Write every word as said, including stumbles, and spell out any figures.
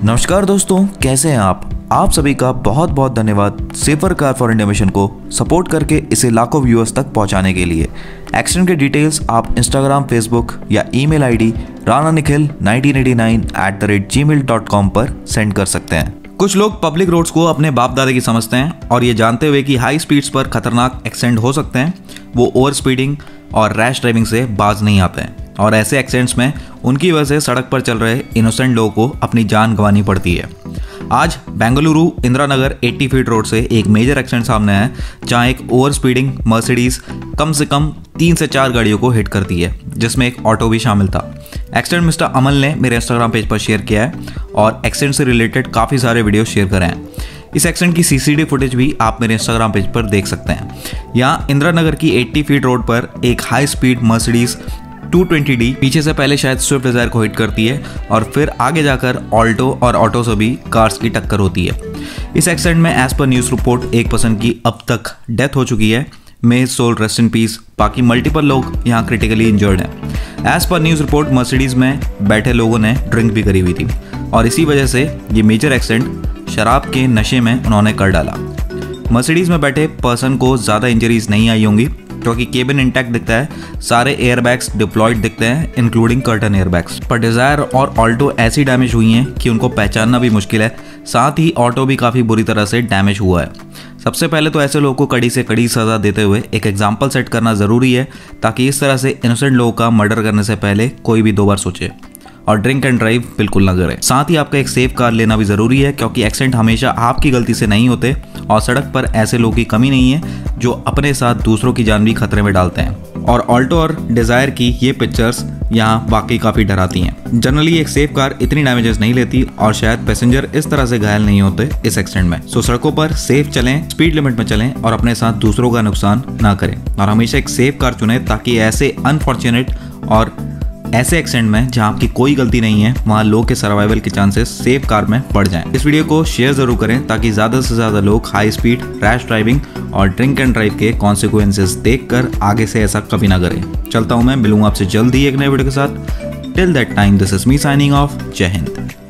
नमस्कार दोस्तों, कैसे हैं आप आप सभी का बहुत बहुत धन्यवाद safer car for India mission को सपोर्ट करके इसे लाखों व्यूअर्स तक पहुंचाने के लिए। एक्सीडेंट के डिटेल्स आप इंस्टाग्राम, फेसबुक या email ID Rana Nikhil nineteen eighty nine at the rate Gmail dot com पर सेंड कर सकते हैं। कुछ लोग पब्लिक रोड्स को अपने बाप दादा की समझते हैं और ये जानते हुए कि हाई स्पीड्स पर खतरनाक एक्सीडेंट हो सकते हैं, वो ओवर स्पीडिंग और रैश ड्राइविंग से बाज नहीं आते हैं और ऐसे एक्सीडेंट्स में उनकी वजह से सड़क पर चल रहे इनोसेंट लोगों को अपनी जान गंवानी पड़ती है। आज बेंगलुरु इंदिरा नगर अस्सी फीट रोड से एक मेजर एक्सीडेंट सामने आया है, जहां एक ओवर स्पीडिंग मर्सिडीज कम से कम तीन से चार गाड़ियों को हिट करती है, जिसमें एक ऑटो भी शामिल था। एक्सीडेंट मिस्टर अमल ने मेरे इंस्टाग्राम पेज पर शेयर किया है और एक्सीडेंट से रिलेटेड काफ़ी सारे वीडियो शेयर करे हैं। इस एक्सीडेंट की सीसीटीवी फुटेज भी आप मेरे इंस्टाग्राम पेज पर देख सकते हैं। यहाँ इंदिरा नगर की अस्सी फीट रोड पर एक high speed Mercedes two twenty D पीछे से पहले शायद स्विफ्ट डिजायर को हिट करती है और फिर आगे जाकर ऑल्टो और ऑटो से भी कार्स की टक्कर होती है। इस एक्सीडेंट में एज पर न्यूज़ रिपोर्ट एक पर्सन की अब तक डेथ हो चुकी है। May soul rest in peace. बाकी मल्टीपल लोग यहाँ क्रिटिकली इंजर्ड हैं। एज पर न्यूज़ रिपोर्ट मर्सिडीज में बैठे लोगों ने ड्रिंक भी करी हुई थी और इसी वजह से ये मेजर एक्सीडेंट शराब के नशे में उन्होंने कर डाला। मर्सिडीज में बैठे पर्सन को ज़्यादा इंजरीज नहीं आई होंगी क्योंकि केबिन इंटैक्ट दिखता है, सारे एयरबैग्स डिप्लॉयड दिखते हैं इंक्लूडिंग कर्टन एयरबैग्स। पर डिजायर और ऑल्टो ऐसी डैमेज हुई हैं कि उनको पहचानना भी मुश्किल है। साथ ही ऑटो भी काफ़ी बुरी तरह से डैमेज हुआ है। सबसे पहले तो ऐसे लोगों को कड़ी से कड़ी सज़ा देते हुए एक एग्जाम्पल सेट करना ज़रूरी है, ताकि इस तरह से इनोसेंट लोगों का मर्डर करने से पहले कोई भी दो बार सोचे और ड्रिंक एंड ड्राइव बिल्कुल ना करें। साथ ही आपका एक सेफ कार लेना भी ज़रूरी है, क्योंकि एक्सीडेंट हमेशा आपकी गलती से नहीं होते और सड़क पर ऐसे लोगों की कमी नहीं है जो अपने साथ दूसरों की जान भी खतरे में डालते हैं। और ऑल्टो और डिज़ायर की ये पिक्चर्स यहाँ वाकई काफ़ी डराती हैं। जनरली एक सेफ कार इतनी डैमेजेस नहीं लेती और शायद पैसेंजर इस तरह से घायल नहीं होते इस एक्सीडेंट में। सो सड़कों पर सेफ चलें, स्पीड लिमिट में चलें और अपने साथ दूसरों का नुकसान ना करें और हमेशा एक सेफ कार चुनें, ताकि ऐसे अनफॉर्चुनेट और ऐसे एक्सीडेंट में जहां आपकी कोई गलती नहीं है वहां लोग के सर्वाइवल के चांसेस सेफ कार में बढ़ जाएं। इस वीडियो को शेयर जरूर करें, ताकि ज़्यादा से ज़्यादा लोग हाई स्पीड, रैश ड्राइविंग और ड्रिंक एंड ड्राइव के कॉन्सिक्वेंसेस देखकर आगे से ऐसा कभी ना करें। चलता हूं मैं, मिलूंगा आपसे जल्दी एक नए वीडियो के साथ। Till that time, this is me signing off. जय हिंद।